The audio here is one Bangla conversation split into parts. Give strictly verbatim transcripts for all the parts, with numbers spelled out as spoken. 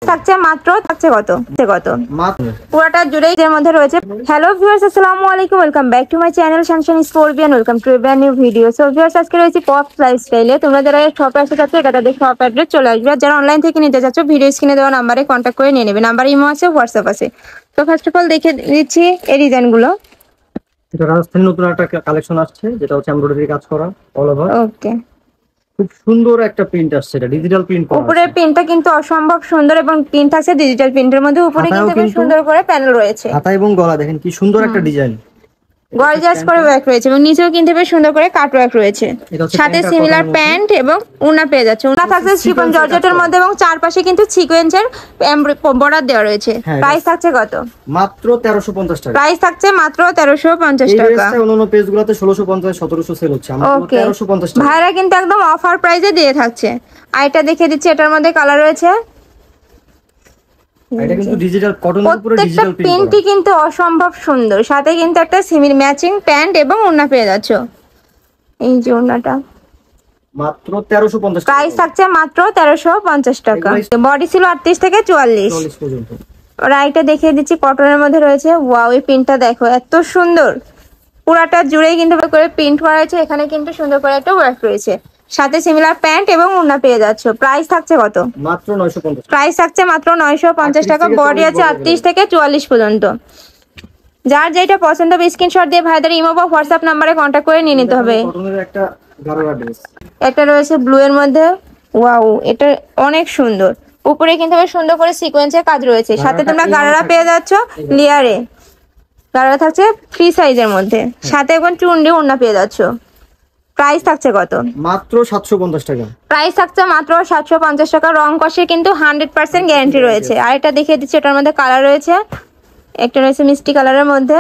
থাকছে মাত্র থাকছে কত কত পুরোটা জুড়েই এর মধ্যে রয়েছে। হ্যালো ভিউয়ার্স, আসসালামু আলাইকুম, welcome back to my channel Sunshine Scorpion, welcome to a brand new video. So viewers, আজকে রয়েছে পপ লাইফস্টাইলে। তোমরা যারা শপে আসতে চাচ্ছ এটা তাদের শপ অ্যাড্রেস চলে আসবে। যারা অনলাইন থেকে নিতে চাচ্ছ ভিডিও স্ক্রিনে দেওয়া নাম্বারে কন্ট্যাক্ট করে নিয়ে নেবে। নাম্বার ইমো আছে, হোয়াটসঅ্যাপ আছে। তো ফার্স্ট অফ অল দেখে দিচ্ছি এই ডিজাইনগুলো। এটা রাজস্থানী নতুন একটা কালেকশন আসছে, যেটা হচ্ছে এমব্রয়ডারি কাজ করা অল ওভার। ওকে, খুব সুন্দর একটা প্রিন্ট আসছে, এটা ডিজিটাল প্রিন্ট করা। উপরের প্রিন্টটা কিন্তু অসম্ভব সুন্দর এবং প্রিন্ট আছে ডিজিটাল প্রিন্টের মধ্যে। উপরে কিন্তু বেশ সুন্দর করে প্যানেল রয়েছে। হাতা এবং গলা দেখেন কি সুন্দর একটা ডিজাইন, গর্জিয়াস করে ওয়ার্ক রয়েছে এবং নিচেও কিন্তু বেশ সুন্দর করে কাট ওয়ার্ক রয়েছে। সাথে সিমিলার প্যান্ট এবং ওড়না পেয়ে যাচ্ছে। ওড়না থাকছে শিফন জর্জেটের মধ্যে এবং চারপাশে কিন্তু সিকোয়েন্সের বর্ডার দেওয়া রয়েছে। প্রাইস থাকছে কত? মাত্র তেরোশো পঞ্চাশ টাকা। প্রাইস থাকছে মাত্র তেরোশো পঞ্চাশ টাকা। এই ড্রেসটা অন্যান্য পেজগুলোতে ষোলোশো পঞ্চাশ সতেরোশো সেল হচ্ছে, আমরা তেরোশো পঞ্চাশ টাকা। ভাইরা কিন্তু একদম অফার প্রাইসে দিয়ে থাকছে। আর এটা দেখিয়ে দিচ্ছি, এটার মধ্যে কালার রয়েছে। এটা কিন্তু ডিজিটাল কটনের উপরে ডিজিটাল প্রিন্ট। প্রিন্টটি কিন্তু অসম্ভব সুন্দর। সাথে কিন্তু একটা সিমিল ম্যাচিং প্যান্ট এবং ওড়না পেয়ে যাচ্ছে। এই যে ওড়নাটা মাত্র তেরোশো পঞ্চাশ টাকা। প্রাইস থাকছে মাত্র তেরোশো পঞ্চাশ টাকা। বডি ছিল আটত্রিশ থেকে চুয়াল্লিশ পর্যন্ত। রাইটে দেখিয়ে দিচ্ছি, কটনের মধ্যে রয়েছে। ওয়াও, এই প্রিন্টটা দেখো এত সুন্দর। পুরাটা জুড়েই কিন্তু করে প্রিন্ট করা হয়েছে। এখানে কিন্তু সুন্দর করে একটা ওয়ার্ক রয়েছে। সাথে সিমিলার প্যান্ট এবং ওড়না পেয়ে যাচ্ছ। প্রাইস থাকছে কত? মাত্র নয়শো পঞ্চাশ। প্রাইস থাকছে মাত্র নয়শো পঞ্চাশ টাকা। বডি আছে আটত্রিশ থেকে চুয়াল্লিশ পর্যন্ত। যার যেটা পছন্দ হবে স্ক্রিনশট দিয়ে ভাইদের ইমো বা হোয়াটসঅ্যাপ নাম্বারে কন্ট্যাক্ট করে নিয়ে নিতে হবে। একটা গারারা ড্রেস, একটা রয়েছে ব্লু এর মধ্যে। ওয়াও, এটা অনেক সুন্দর। উপরে কিন্তু বেশ সুন্দর করে সিকোয়েন্সের কাজ রয়েছে। সাথে তোমরা গারারা পেয়ে যাচ্ছ লেয়ারে। গারারা থাকছে ফ্রি সাইজের মধ্যে। সাথে এখন চুন্ডি ওড়না পেয়ে যাচ্ছ। প্রাইস থাকছে কত? মাত্র সাতশো পঞ্চাশ টাকা। প্রাইস থাকছে মাত্র সাতশো পঞ্চাশ টাকা। রং কষে কিন্তু হান্ড্রেড পার্সেন্ট গ্যারান্টি রয়েছে। আর এটা দেখিয়ে দিচ্ছি, এটার মধ্যে কালার রয়েছে। একটা রয়েছে মিষ্টি কালারের মধ্যে।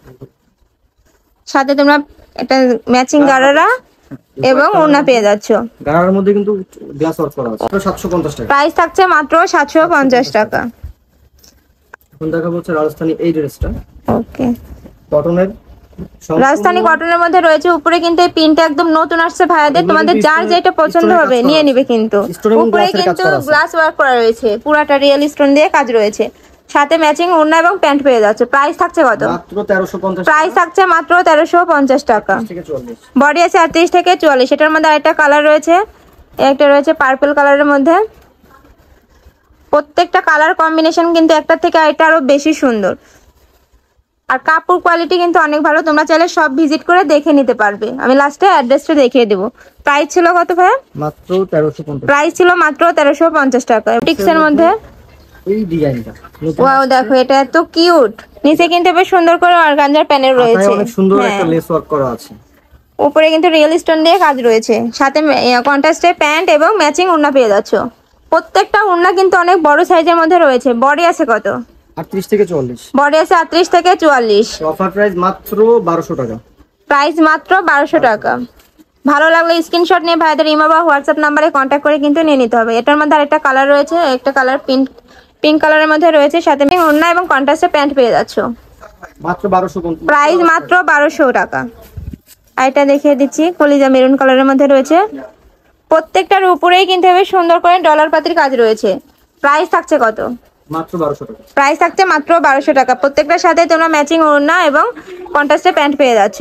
সাথে তোমরা একটা ম্যাচিং গারারা এবং ওড়না পেয়ে যাচ্ছ। গারারার মধ্যে কিন্তু গ্লাস ওয়ার্ক করা আছে। সাতশো পঞ্চাশ টাকা। প্রাইস থাকছে মাত্র সাতশো পঞ্চাশ টাকা। এখন দেখাবো হচ্ছে রাজস্থানী এই ড্রেসটা। ওকে, কটনের রাজস্থানী কটনের মধ্যে রয়েছে। উপরে কিন্তু এই প্রিন্টটা একদম নতুন আসছে ভাইয়াদের। তোমাদের যার যেটা পছন্দ হবে নিয়ে নিবে। কিন্তু উপরে কিন্তু গ্লাস ওয়ার্ক করা রয়েছে। পুরাটা রিয়েল স্টোন দিয়ে কাজ রয়েছে। সাথে ম্যাচিং ওড়না এবং প্যান্ট পেয়ে যাচ্ছে। প্রাইস থাকছে কত? মাত্র তেরোশো পঞ্চাশ। প্রাইস থাকছে মাত্র তেরোশো পঞ্চাশ টাকা। বডি আছে আটত্রিশ থেকে চুয়াল্লিশ। এটার মধ্যে আরেকটা কালার রয়েছে। একটা রয়েছে পার্পল কালারের মধ্যে। প্রত্যেকটা কালার কম্বিনেশন কিন্তু একটার থেকে আরেকটা আরো বেশি সুন্দর। আর কাপড় কোয়ালিটি কিন্তু অনেক ভালো। তোমরা চাইলে সব ভিজিট করে দেখে নিতে পারবে। আমি লাস্টে অ্যাড্রেসটা দেখিয়ে দেবো। প্রাইস ছিল কত ভাই? মাত্র তেরোশো পঞ্চাশ। প্রাইস ছিল মাত্র তেরোশো পঞ্চাশ টাকা। বুটিক্সের মধ্যে এই ডিজাইনটা ওয়াও, দেখো এটা এত কিউট। নিচে কিন্তু বেশ সুন্দর করে অর্গানজার প্যানেল রয়েছে। অনেক সুন্দর একটা লেস ওয়ার্ক করা আছে। উপরে কিন্তু রিয়েল স্টোন দিয়ে কাজ রয়েছে। সাথে কন্ট্রাস্টে প্যান্ট এবং ম্যাচিং ওড়না পেয়ে যাচ্ছ। প্রত্যেকটা ওড়না কিন্তু অনেক বড় সাইজের মধ্যে রয়েছে। বডি আছে কত? আটত্রিশ থেকে চুয়াল্লিশ। বডি আছে আটত্রিশ থেকে চুয়াল্লিশ। অফার প্রাইস মাত্র বারোশো টাকা। প্রাইস মাত্র বারোশো টাকা। ভালো লাগলে স্ক্রিনশট নিয়ে ভাইদের ইমো বা হোয়াটসঅ্যাপ নাম্বারে কন্ট্যাক্ট করে কিন্তু নিয়ে নিতে হবে। এটার মধ্যে আরেকটা কালার রয়েছে। একটা কালার পিঙ্ক পিঙ্ক কালারের মধ্যে রয়েছে। সাথে ওড়না এবং কন্ট্রাস্টে প্যান্ট পেয়ে যাচ্ছ। মাত্র বারোশো। প্রাইস মাত্র বারোশো টাকা। আর এটা দেখিয়ে দিচ্ছি, কলিজা মেরুন কালারের মধ্যে রয়েছে। প্রত্যেকটার উপরেই কিন্তু বেশ সুন্দর করে ডলার পাতির কাজ রয়েছে। প্রাইস থাকছে কত? মাত্র বারোশো টাকা। প্রাইস থাকছে মাত্র বারোশো টাকা। প্রত্যেকটার সাথে তোমরা ম্যাচিং ওড়না এবং কন্ট্রাস্টে প্যান্ট পেয়ে যাচ্ছ।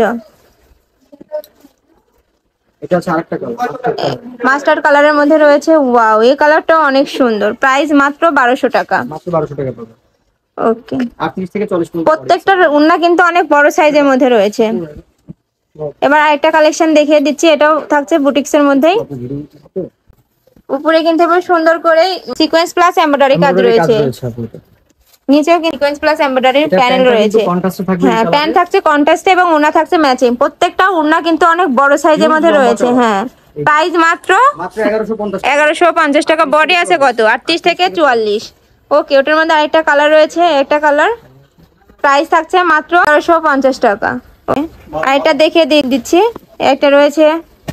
এটা হচ্ছে আরেকটা কালার, মাস্টার্ড কালারের মধ্যে রয়েছে। ওয়াও, এই কালারটা অনেক সুন্দর। প্রাইস মাত্র বারোশো টাকা। মাত্র বারোশো টাকা পাবে। ওকে, আটত্রিশ থেকে চল্লিশ। প্রত্যেকটার ওড়না কিন্তু অনেক বড় সাইজের মধ্যে রয়েছে। এবার আরেকটা কালেকশন দেখিয়ে দিচ্ছি। এটাও থাকছে বুটিক্সের মধ্যেই। উপরে কিন্তু বেশ সুন্দর করে সিকোয়েন্স প্লাস এমব্রয়ডারি কাজ রয়েছে। নিচেও সিকোয়েন্স প্লাস এমব্রয়ডারির প্যানেল রয়েছে। হ্যাঁ, প্যান্ট থাকছে কন্ট্রাস্টে এবং ওড়না থাকছে ম্যাচিং। প্রত্যেকটা ওড়না কিন্তু অনেক বড় সাইজের মধ্যে রয়েছে। হ্যাঁ, প্রাইস মাত্র এগারোশো পঞ্চাশ টাকা। বডি আছে কত? আটত্রিশ থেকে চুয়াল্লিশ। ওকে, ওটার মধ্যে আরেকটা কালার রয়েছে। একটা কালার। প্রাইস থাকছে মাত্র এগারোশো পঞ্চাশ টাকা। আর এটা দেখে দিয়ে দিচ্ছি। একটা রয়েছে।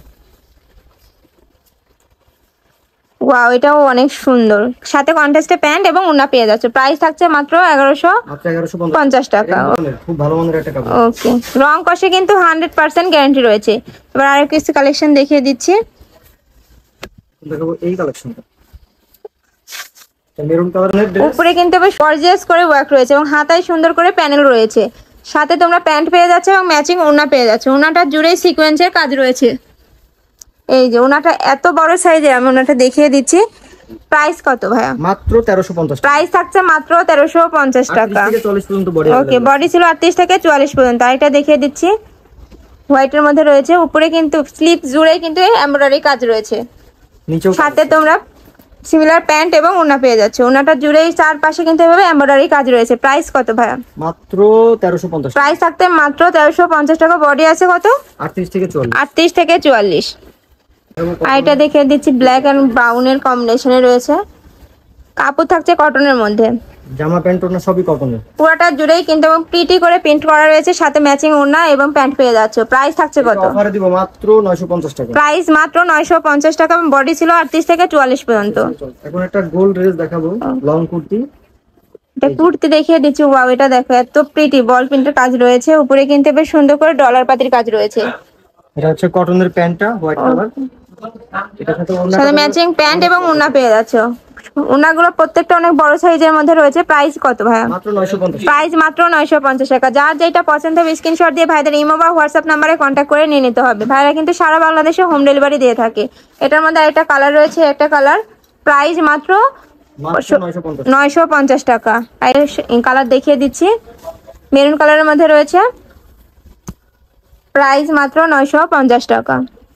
ওয়াও, এটাও অনেক সুন্দর। সাথে কন্ট্রাস্টে প্যান্ট এবং ওড়না পেয়ে যাচ্ছে। প্রাইস থাকছে মাত্র এগারোশো পঞ্চাশ টাকা। খুব ভালো মানের একটা কাপড়। ওকে, রং কষে কিন্তু হান্ড্রেড পার্সেন্ট গ্যারান্টি রয়েছে। এবার আরো কিছু কালেকশন দেখিয়ে দিচ্ছি। দেখাবো এই কালেকশনটা। মেরুন কালারের ড্রেস। উপরে কিন্তু বেশ গর্জিয়াস করে ওয়ার্ক রয়েছে এবং হাতায় সুন্দর করে প্যানেল রয়েছে। সাথে তোমরা প্যান্ট পেয়ে যাচ্ছ এবং ম্যাচিং ওড়না পেয়ে যাচ্ছ। ওড়নাটা জুড়েই সিকোয়েন্সের কাজ রয়েছে। এই যে ওড়নাটা এত বড় সাইজের, আমি ওড়নাটা দেখিয়ে দিচ্ছি। প্রাইস কত ভাইয়া? মাত্র তেরোশো পঞ্চাশ। প্রাইস থাকছে মাত্র তেরোশো পঞ্চাশ টাকা। থেকে চল্লিশ পর্যন্ত বডি। ওকে, বডি ছিল আটত্রিশ থেকে চুয়াল্লিশ পর্যন্ত। আর এটা দেখিয়ে দিচ্ছি, হোয়াইটের মধ্যে রয়েছে। উপরে কিন্তু স্লিপ জুড়ে কিন্তু এমব্রয়ডারি কাজ রয়েছে। নিচেও সাথে তোমরা সিমিলার প্যান্ট এবং ওড়না পেয়ে যাচ্ছ। ওড়নাটা জুড়েই চারপাশে কিন্তু এভাবে এমব্রয়ডারি কাজ রয়েছে। প্রাইস কত ভাইয়া? মাত্র তেরোশো পঞ্চাশ। প্রাইস থাকতে মাত্র তেরোশো পঞ্চাশ টাকা। বডি আছে কত? আটত্রিশ থেকে চল্লিশ। আটত্রিশ থেকে চুয়াল্লিশ। আর এটা দেখিয়ে দিচ্ছি, ব্ল্যাক অ্যান্ড ব্রাউনের কম্বিনেশনে রয়েছে। কাপড় থাকছে কটনের মধ্যে। জামা প্যান্ট ওড়না সবই কটনের। পুরোটা জুড়েই কিন্তু প্রিটি করে প্রিন্ট করা রয়েছে। সাথে ম্যাচিং ওড়না এবং প্যান্ট পেয়ে যাচ্ছ। প্রাইস থাকছে কত? অফারে দিব মাত্র নয়শো পঞ্চাশ টাকা। প্রাইস মাত্র নয়শো পঞ্চাশ টাকা। বডি ছিল আটত্রিশ থেকে চুয়াল্লিশ পর্যন্ত। এখন একটা গোল্ড ড্রেস দেখাবো, লং কুর্তি। এটা কুর্তি দেখিয়ে দিচ্ছি। ওয়াও, এটা দেখো এত প্রিটি বল প্রিন্টের কাজ রয়েছে। উপরে কিন্তু বেশ সুন্দর করে ডলার পাতির কাজ রয়েছে। এটা হচ্ছে কটনের প্যান্টটা, হোয়াইট কালার। এটা সাথে ওড়না সাথে ম্যাচিং প্যান্ট এবং ওড়না পেয়ে যাচ্ছ। ওড়নাগুলো প্রত্যেকটা অনেক বড় সাইজের মধ্যে রয়েছে। প্রাইস কত ভাইয়া? মাত্র নয়শো পঞ্চাশ। প্রাইস মাত্র নয়শো পঞ্চাশ টাকা। যার যেটা পছন্দ হবে স্ক্রিনশট দিয়ে ভাইদের ইমো বা হোয়াটসঅ্যাপ নাম্বারে কন্ট্যাক্ট করে নিয়ে নিতে হবে। ভাইরা কিন্তু সারা বাংলাদেশে হোম ডেলিভারি দিয়ে থাকে। এটার মধ্যে একটা কালার রয়েছে, একটা কালার। প্রাইস মাত্র নয়শো পঞ্চাশ টাকা। আর কালার দেখিয়ে দিচ্ছি, মেরুন কালারের মধ্যে রয়েছে। প্রাইস মাত্র নয়শো পঞ্চাশ টাকা।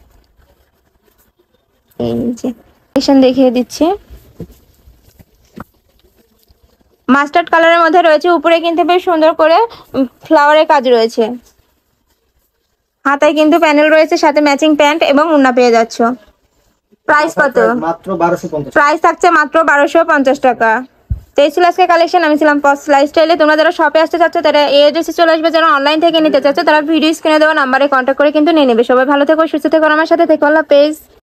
এই যে কালেকশন দেখিয়ে দিচ্ছি, মাস্টার্ড কালারের মধ্যে রয়েছে। উপরে কিন্তু বেশ সুন্দর করে ফ্লাওয়ারের কাজ রয়েছে। হাতায় কিন্তু প্যানেল রয়েছে, সাথে ম্যাচিং প্যান্ট এবং ওড়না পেয়ে যাচ্ছ। প্রাইস কত? মাত্র বারোশো পঞ্চাশ। প্রাইস থাকছে মাত্র বারোশো পঞ্চাশ টাকা। তো এই ছিল আজকে কালেকশন। আমি ছিলাম পস লাইফস্টাইলে। তোমরা যারা শপে আসতে চাচ্ছ তারা এই অ্যাড্রেসে চলে আসবে। যারা অনলাইন থেকে নিতে চাচ্ছ তারা ভিডিও স্ক্রিনে দেওয়া নাম্বারে কন্ট্যাক্ট করে কিন্তু নিয়ে নেবে। সবাই ভালো থেকো, সুস্থ থেকো, আমার সাথে থেকো। আল্লাহ হাফেজ।